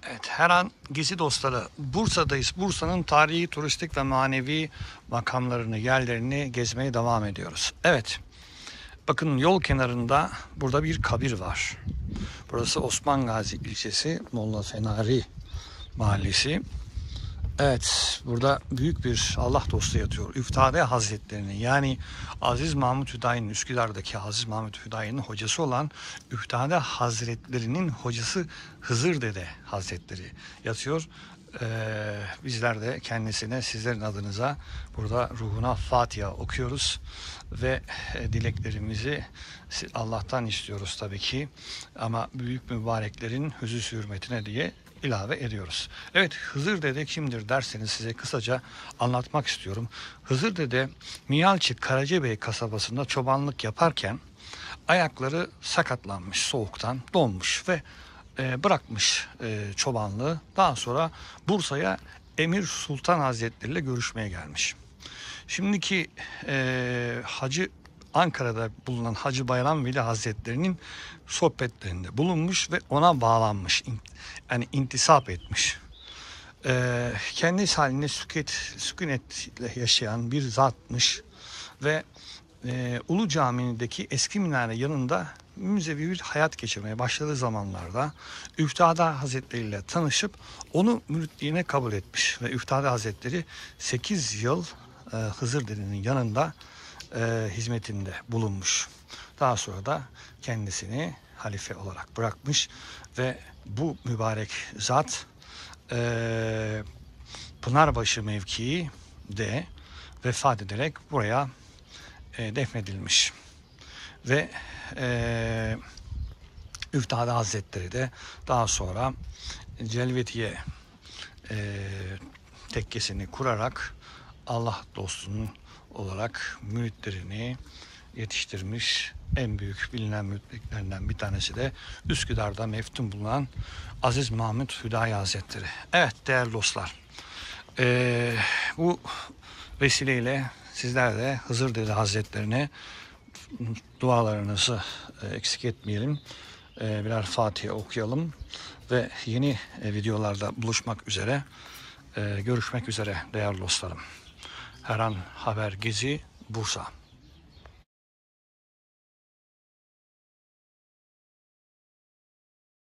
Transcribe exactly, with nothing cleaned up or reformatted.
Evet, her an Gezi dostları, Bursa'dayız. Bursa'nın tarihi, turistik ve manevi makamlarını, yerlerini gezmeye devam ediyoruz. Evet, bakın yol kenarında burada bir kabir var. Burası Osman Gazi ilçesi, Molla Fenari mahallesi. Evet, burada büyük bir Allah dostu yatıyor. Üftade Hazretleri'nin, yani Aziz Mahmut Hüdayi'nin, Üsküdar'daki Aziz Mahmut Hüdayi'nin hocası olan Üftade Hazretleri'nin hocası Hızır Dede Hazretleri yatıyor. Ee, bizler de kendisine, sizlerin adınıza burada ruhuna Fatiha okuyoruz ve e, dileklerimizi Allah'tan istiyoruz tabii ki, ama büyük mübareklerin hüzü hürmetine diye ilave ediyoruz. Evet, Hızır Dede kimdir derseniz size kısaca anlatmak istiyorum. Hızır Dede Miyalçı Karacabey kasabasında çobanlık yaparken ayakları sakatlanmış, soğuktan donmuş ve e, bırakmış e, çobanlığı. Daha sonra Bursa'ya Emir Sultan Hazretleri ile görüşmeye gelmiş. Şimdiki e, Hacı Ankara'da bulunan Hacı Bayram Veli Hazretleri'nin sohbetlerinde bulunmuş ve ona bağlanmış, yani intisap etmiş. Ee, kendi halinde sükunet, sükunetle yaşayan bir zatmış ve e, Ulu Cami'deki eski minare yanında müzevi bir hayat geçirmeye başladığı zamanlarda Üftade Hazretleri ile tanışıp onu müritliğine kabul etmiş ve Üftade Hazretleri sekiz yıl e, Hızır Dede'nin yanında e, hizmetinde bulunmuş. Daha sonra da kendisini halife olarak bırakmış ve bu mübarek zat e, Pınarbaşı mevkii de vefat ederek buraya e, defnedilmiş. Ve e, Üftade Hazretleri de daha sonra Celvetiye e, tekkesini kurarak Allah dostunun olarak müritlerini yetiştirmiş. En büyük bilinen müritlerinden bir tanesi de Üsküdar'da meftun bulunan Aziz Mahmut Hüdayi Hazretleri. Evet değerli dostlar, ee, bu vesileyle sizler de Hızır Dede Hazretlerine dualarınızı eksik etmeyelim. Ee, birer Fatiha okuyalım ve yeni videolarda buluşmak üzere, ee, görüşmek üzere değerli dostlarım. Her an haber Gezi, Bursa.